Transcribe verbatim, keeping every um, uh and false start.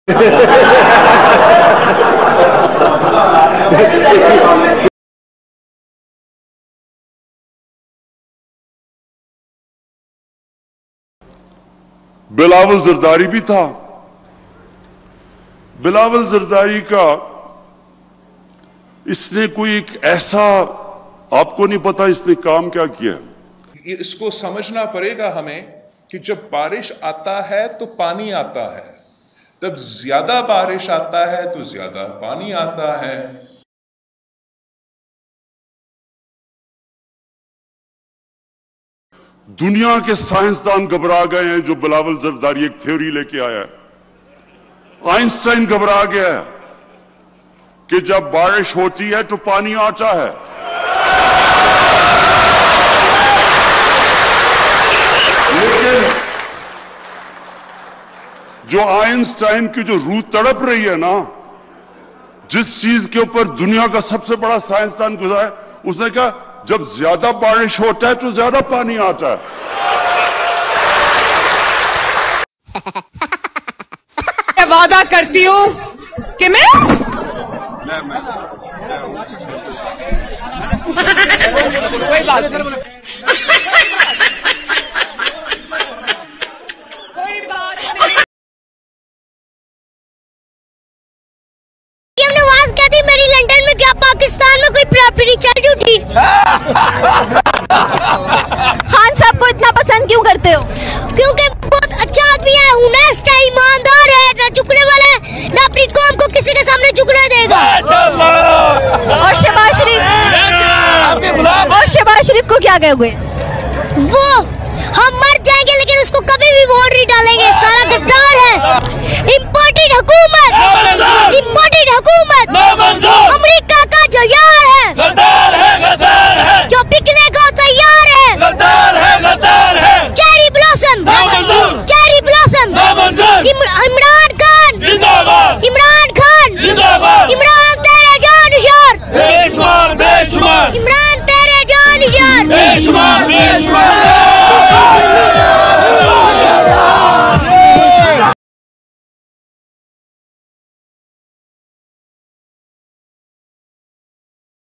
बिलावल जरदारी भी था। बिलावल जरदारी का इसने कोई एक ऐसा, आपको नहीं पता इसने काम क्या किया। इसको समझना पड़ेगा हमें कि जब बारिश आता है तो पानी आता है, जब ज्यादा बारिश आता है तो ज्यादा पानी आता है। दुनिया के साइंसदान घबरा गए हैं जो बिलावल जरदारी एक थ्योरी लेके आया है। आइंस्टाइन घबरा गया है कि जब बारिश होती है तो पानी आता है। लेकिन जो आइंस्टाइन की जो रूह तड़प रही है ना, जिस चीज के ऊपर दुनिया का सबसे बड़ा साइंसदान गुजरा है, उसने कहा जब ज्यादा बारिश होता है तो ज्यादा पानी आता है। मैं वादा करती हूँ कि मैं कोई बात नहीं, कोई बात नहीं। नवाज कहती मेरी लंदन में क्या पाकिस्तान में कोई प्रॉपर्टी चल जूठी। खान साहब को इतना पसंद क्यों करते हो? क्योंकि बहुत अच्छा आदमी है, ऑनेस्ट है, ईमानदार है, ना झुकने वाला है, ना अपनी कौम को किसी के सामने झुकने देगा। और शहबाज शरीफ, और शहबाज शरीफ को क्या कहोगे? वो हम मर जाएंगे लेकिन उसको कभी भी वोट नहीं डालेंगे, सारा गद्दार है। इम्पोर्टेड हुकूमत,